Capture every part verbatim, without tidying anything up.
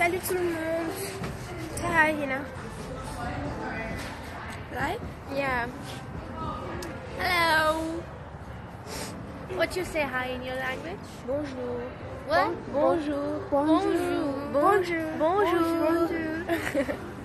Salut tout le monde. Say hi, Hina. Right? Yeah. Hello. What you say hi in your language? Bonjour. What? Bonjour. Bonjour. Bonjour. Bonjour. Bonjour.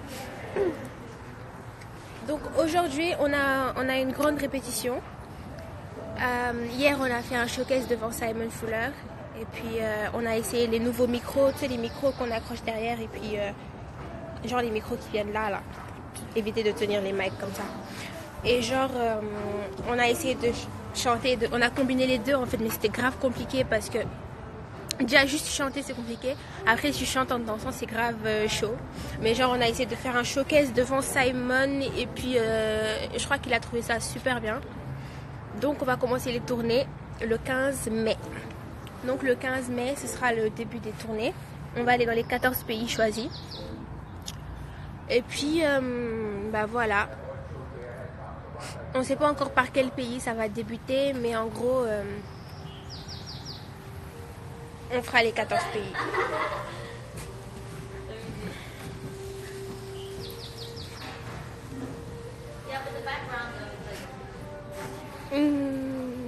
Donc aujourd'hui, on a, on a une grande répétition. Euh, hier, on a fait un showcase devant Simon Fuller. Et puis, euh, on a essayé les nouveaux micros, tu sais, les micros qu'on accroche derrière. Et puis, euh, genre les micros qui viennent là, là. Éviter de tenir les mics comme ça. Et genre, euh, on a essayé de ch chanter, de, on a combiné les deux en fait, mais c'était grave compliqué parce que déjà juste chanter c'est compliqué. Après, si tu chantes en dansant, c'est grave euh, chaud. Mais genre, on a essayé de faire un showcase devant Simon et puis euh, je crois qu'il a trouvé ça super bien. Donc, on va commencer les tournées le quinze mai. Donc, le quinze mai, ce sera le début des tournées. On va aller dans les quatorze pays choisis. Et puis, euh, bah voilà. On ne sait pas encore par quel pays ça va débuter, mais en gros, euh, on fera les quatorze pays. Mmh.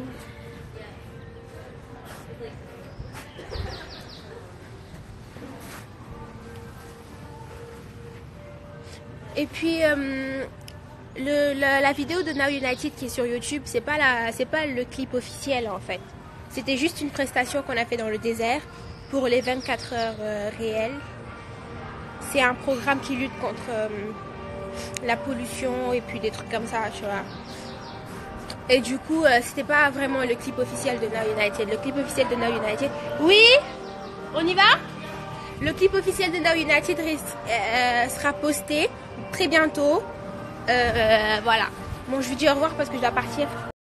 Et puis, euh, le, la, la vidéo de Now United qui est sur YouTube, c'est pas la, c'est pas le clip officiel en fait. C'était juste une prestation qu'on a fait dans le désert pour les vingt-quatre heures euh, réelles. C'est un programme qui lutte contre euh, la pollution et puis des trucs comme ça, tu vois. Et du coup, euh, c'était pas vraiment le clip officiel de Now United. Le clip officiel de Now United... Oui? On y va? Le clip officiel de Now United euh, sera posté très bientôt. Euh, euh, voilà. Bon, je vous dis au revoir parce que je dois partir.